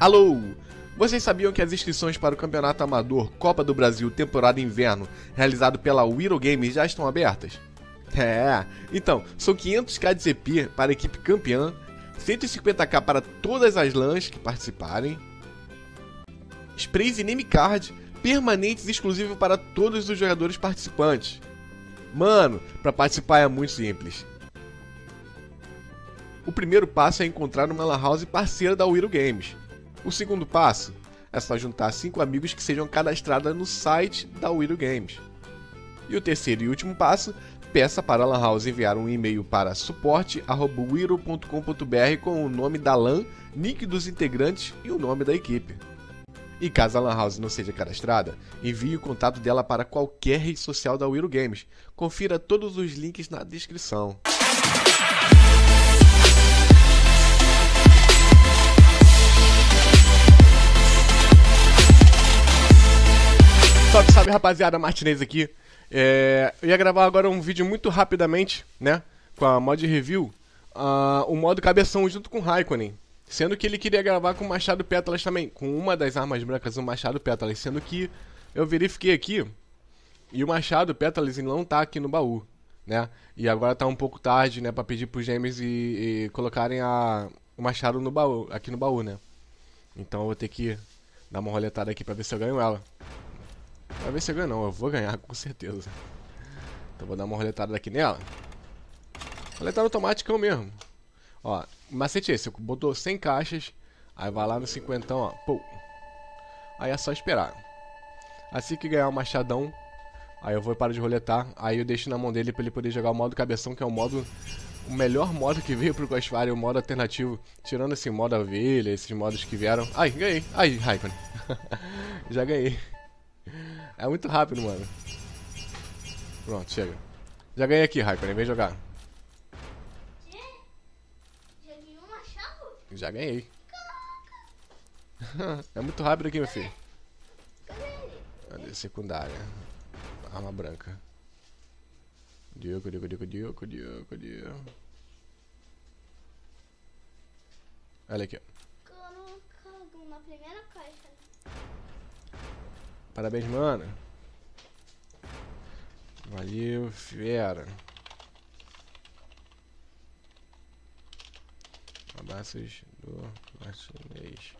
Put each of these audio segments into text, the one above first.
Alô! Vocês sabiam que as inscrições para o Campeonato Amador Copa do Brasil Temporada Inverno, realizado pela Wiro Games, já estão abertas? Então, são 500k de ZP para a equipe campeã, 150k para todas as LANs que participarem, sprays e name card permanentes exclusivos para todos os jogadores participantes. Mano, para participar é muito simples. O primeiro passo é encontrar uma LAN house parceira da Wiro Games. O segundo passo é só juntar 5 amigos que sejam cadastrados no site da Wiro Games. E o terceiro e último passo, peça para a LAN house enviar um e-mail para suporte@wiro.com.br com o nome da LAN, nick dos integrantes e o nome da equipe. E caso a LAN house não seja cadastrada, envie o contato dela para qualquer rede social da Wiro Games. Confira todos os links na descrição. Salve rapaziada, Martinez aqui. Eu ia gravar agora um vídeo muito rapidamente, né, com a mod review, o modo cabeção junto com o Raikkonen. Sendo que ele queria gravar com o Machado Pétalas também, com uma das armas brancas, o Machado Pétalas. Sendo que eu verifiquei aqui, e o Machado Pétalas não tá aqui no baú, né. E agora tá um pouco tarde, né, pra pedir pros gêmeos e colocarem o Machado no baú, aqui no baú, né. Então eu vou ter que dar uma roletada aqui pra ver se eu ganho ela. Vai ver se eu ganho não, eu vou ganhar com certeza. Então vou dar uma roletada daqui nela. Roletada automática mesmo. Ó, o macete é esse, botou 100 caixas, aí vai lá no 50, ó, pô. Aí é só esperar. Assim que ganhar o machadão, aí eu vou parar de roletar, aí eu deixo na mão dele pra ele poder jogar o modo cabeção, que é o melhor modo que veio pro Crossfire, o modo alternativo. Tirando esse modo ovelha, esses modos que vieram. Ai, ganhei. Ai, Raikkonen. Já ganhei. É muito rápido, mano. Pronto, chega. Já ganhei aqui, Raikkonen, vem jogar. Já ganhou uma chave? Já ganhei. É muito rápido aqui, meu filho. Cadê ele? Cadê? Secundária. Arma branca. Cadê? Olha aqui, ó. Coloca na primeira caixa. Parabéns, mano. Valeu, fera. Abraços do Martinez.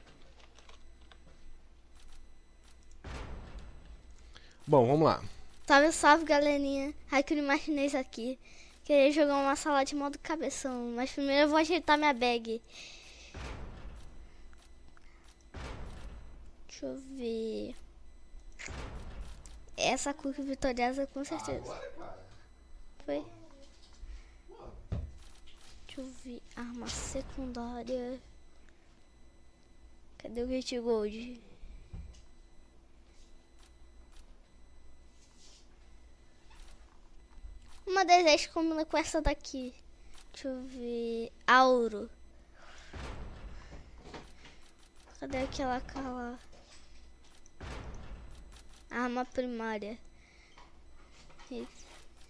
Bom, vamos lá. Salve, salve, galerinha. Raikkonen Martinez aqui. Queria jogar uma sala de modo cabeção, mas primeiro eu vou ajeitar minha bag. Deixa eu ver. Essa cookie vitoriosa com certeza. Foi? Deixa eu ver. Arma secundária. Cadê o Hit Gold? Uma das 10 combina com essa daqui. Deixa eu ver. Auro. Cadê aquela cala? Arma primária. Isso.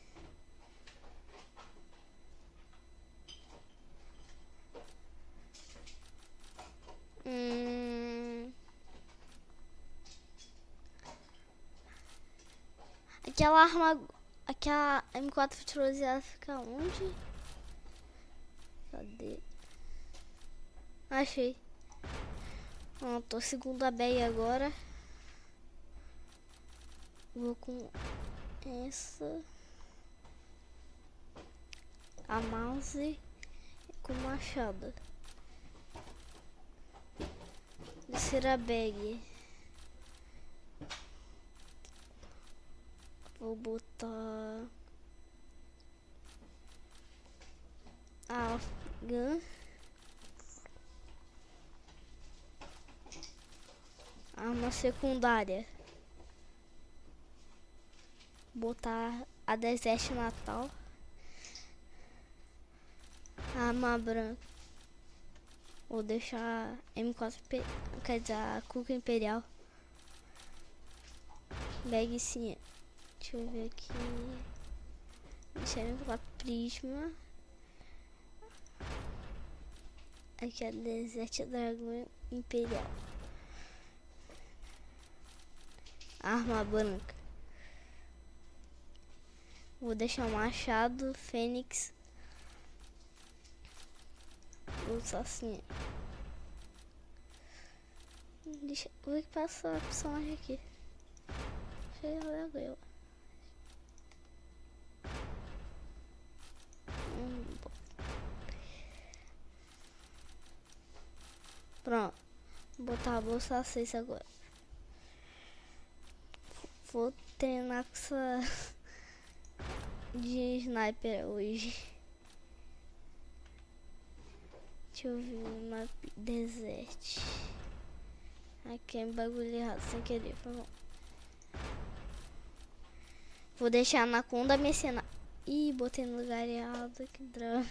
Aquela arma. Aquela M4 vitoriosa fica onde? Cadê? Achei. Tô segunda bag agora. Vou com essa. A mouse com machado. Terceira bag. Vou botar a gun. Arma secundária. Botar a Desert Natal. Arma branca. Vou deixar M4, quer dizer, a Cuca Imperial. Bag sim. Deixa eu ver aqui. Deixa eu ver Prisma. Aqui é Desert Dragon imperial. Arma branca. Vou deixar machado, fênix. Vou usar assim. Vou equipar essa personagem aqui. Legal. Pronto. Vou botar a bolsa 6 agora. Vou treinar com essa de sniper hoje. Deixa eu ver o mapa desert. Aqui é um bagulho errado sem querer, foi bom. Vou deixar a anaconda mercenária. Ih, botei no lugar errado, que drama.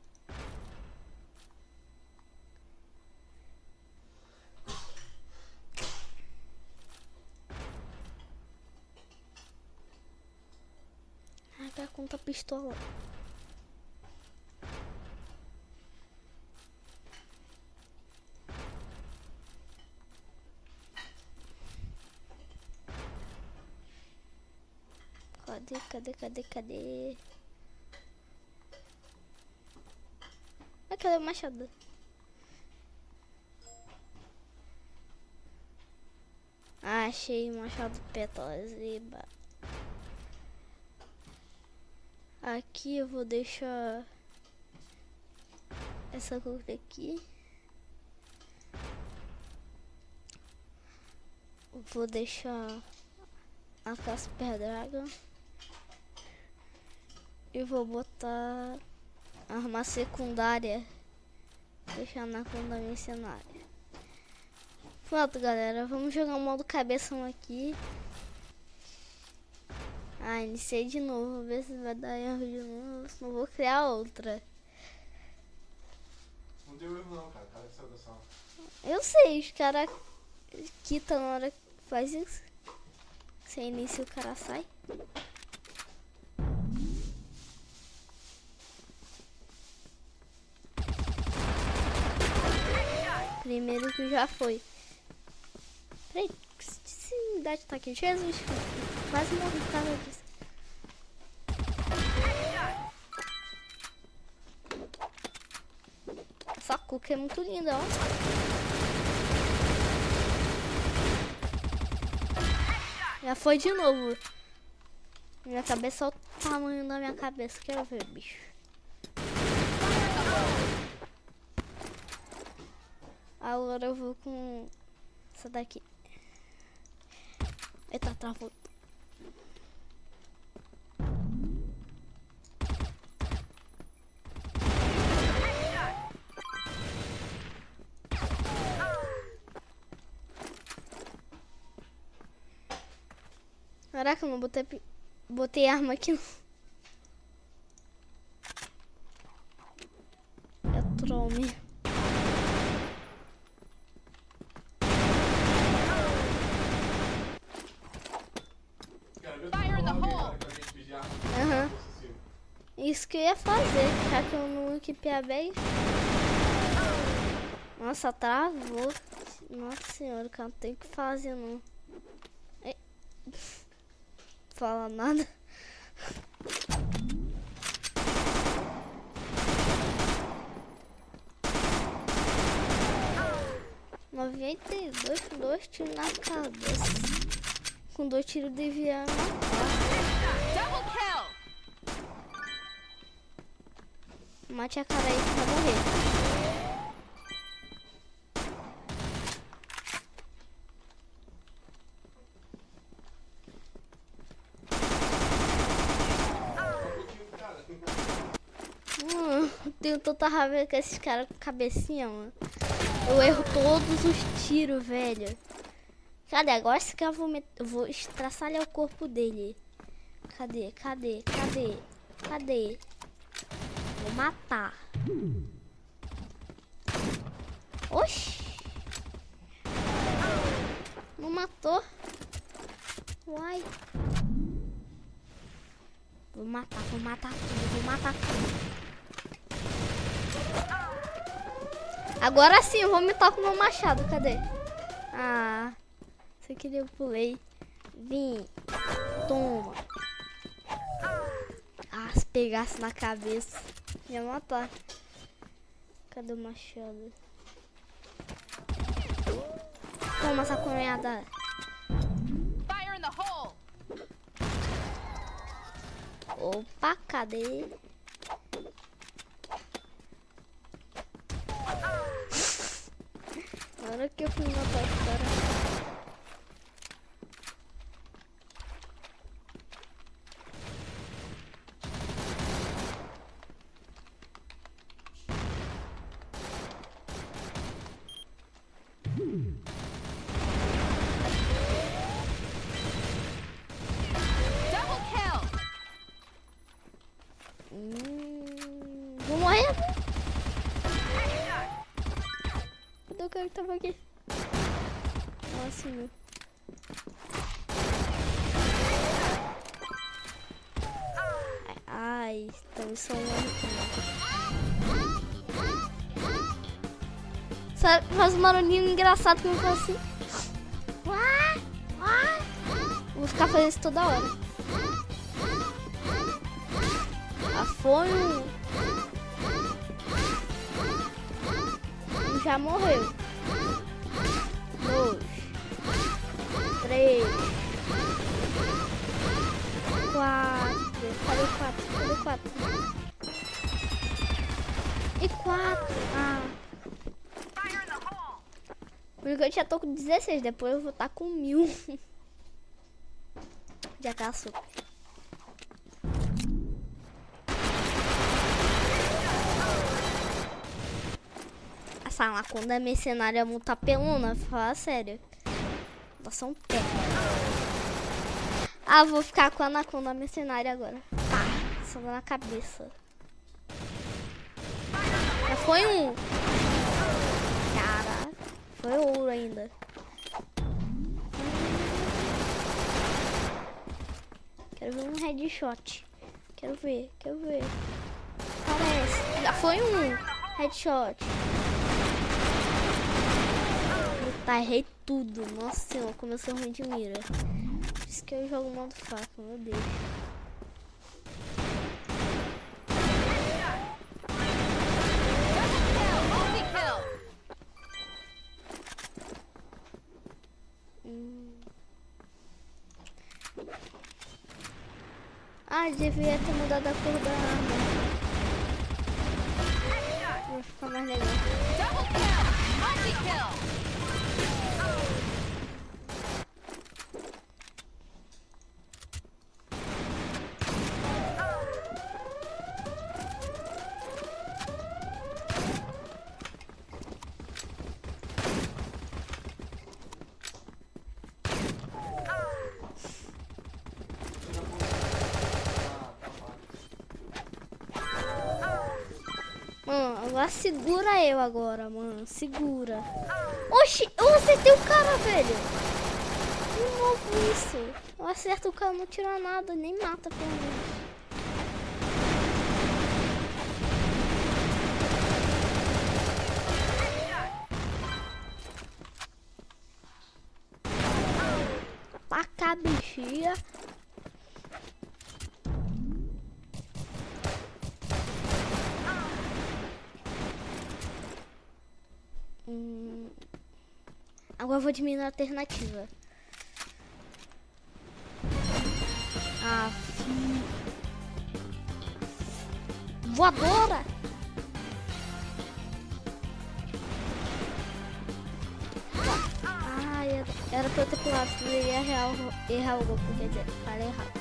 Ai, que a conta pistola. Cadê? Ah, cadê o machado? Ah, achei o machado pétalas. Eba. Aqui eu vou deixar essa cor aqui. Vou deixar a Casper Dragon. E vou botar arma secundária. Deixar na conta mercenária. Pronto, galera. Vamos jogar um modo cabeção aqui. Ah, iniciei de novo. Vou ver se vai dar erro de novo. Senão vou criar outra. Não deu erro não, cara. Cara que saiu da sala. Eu sei, os caras quitam na hora que faz isso. Você inicia, o cara sai. Primeiro que já foi. Peraí, que unidade tá aqui? Jesus, quase morri por causa disso. Essa cuca é muito linda, ó. Já foi de novo. Minha cabeça, olha o tamanho da minha cabeça. Quero ver, bicho. Agora eu vou com essa daqui. Eita, travou. Caraca, eu não botei arma aqui. É troll mesmo. Aham. Isso que eu ia fazer, já que eu não equipei a base. Nossa, travou. Nossa senhora, cara, não tem o que fazer não. Fala nada. (92) com 2 tiros na cabeça. Com 2 tiros devia matar. Mate a cara aí que vai morrer. Tenho tanta raiva com esses caras com cabecinha, mano. Eu erro todos os tiros, velho. Cadê? Agora esse cara eu vou estraçalhar o corpo dele. Cadê? Vou matar. Oxi. Não matou. Uai. Vou matar tudo. Agora sim, eu vou me tocar com o meu machado. Cadê? Ah, isso aqui eu pulei. Vim. Toma. Ah, se pegasse na cabeça, ia matar. Cadê o machado? Toma essa cunhada. Fire in the hole. Opa, cadê? Na hora que eu fui matar esse cara. Double kill. Vou morrer. Cadê o cara que tava aqui? Nossa, meu. Ai, estamos só faz um barulhinho engraçado que eu faço assim. Vou ficar fazendo isso toda hora. Foi um. Já morreu. 2, 3, 4. Cadê o 4? Cadê o 4? E 4. Ah. Por enquanto eu já tô com 16. Depois eu vou estar com 1000. Já caçou. Essa anaconda mercenária é muito apelona, fala sério. Elas são pé. Ah, vou ficar com a anaconda mercenária agora. Tá, só na cabeça. Já foi um. Cara, foi ouro ainda. Quero ver um headshot. Quero ver. Parece. Já foi um headshot. Tá, errei tudo. Nossa senhora, como eu sou ruim de mira. Por isso que eu jogo modo faca, meu Deus. Ah, devia ter mudado a cor da arma. Vai ficar mais legal. Double kill. Multi-kill. Mano, agora segura eu agora, mano. Segura. Oxi, eu acertei o cara, velho. De novo isso. Eu acerto o cara, não tira nada, nem mata pelo menos. Taca a bichinha. Agora eu vou diminuir a alternativa. Ah, voadora! Ah, era pra eu ter pulado, senão eu ia errar o golpe, quer dizer, falei errado.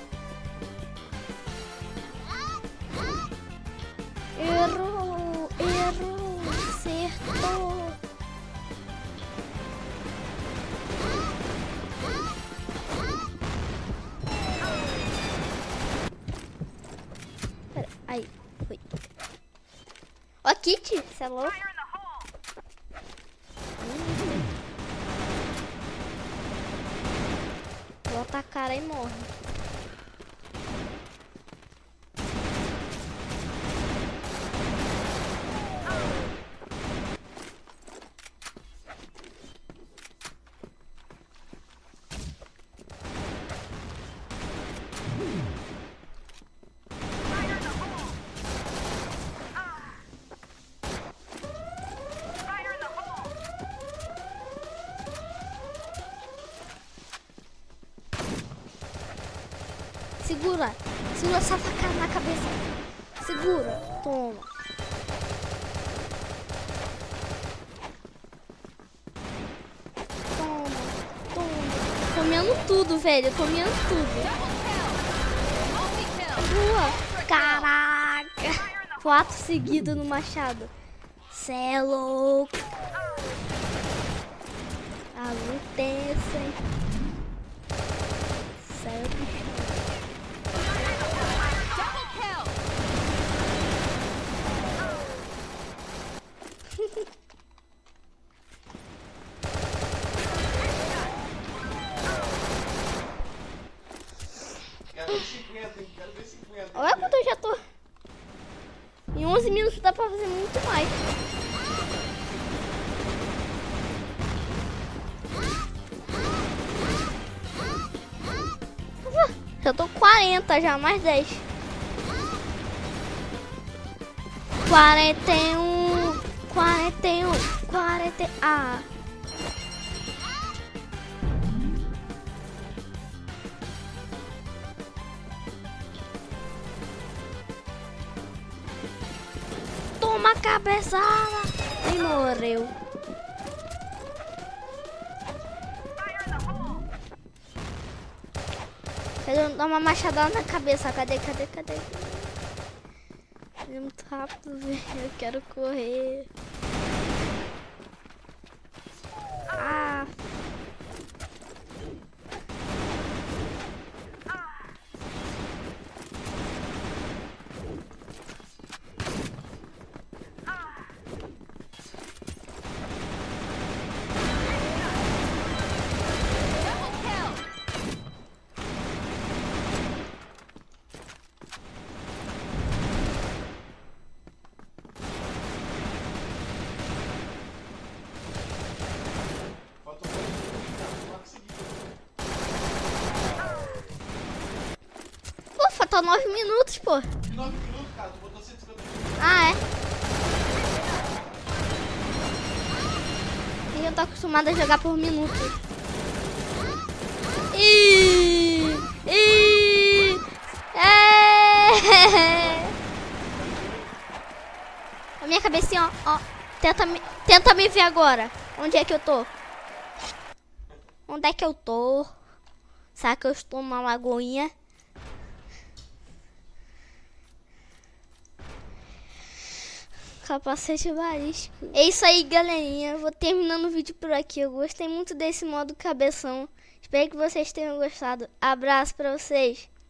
Errou, acertou. Pera, aí, foi. Ó, Kitty, você é louco? Vou atacar e morre. Segura. Segura essa facada na cabeça. Segura. Toma. Toma. Toma. Comendo tudo, velho. Comendo tudo. Boa. Caraca. 4 seguidos no machado. Cê é louco. A luta é essa, hein? Sério. Quero ver 50, hein? Quero ver 50. Olha quanto eu já tô. Em 11 minutos dá pra fazer muito mais. Já tô 40 já, mais 10. 41. 41. 40. Ah. Toma cabeçada. E morreu. Quero dar uma machadada na cabeça. Cadê? Ele é muito rápido, velho. Eu quero correr. Ah. Ufa, tá 9 minutos, pô. 9 minutos, cara. Tu botou 150 minutos. Ah, é? Eu tô acostumada a jogar por minutos. A minha cabecinha, ó. Tenta me ver agora. Onde é que eu tô? Onde é que eu tô? Será que eu estou numa lagoinha? Capacete balístico. É isso aí, galerinha. Eu vou terminando o vídeo por aqui. Eu gostei muito desse modo cabeção. Espero que vocês tenham gostado. Abraço pra vocês.